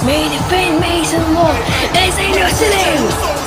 Me defend me some more. Is he listening?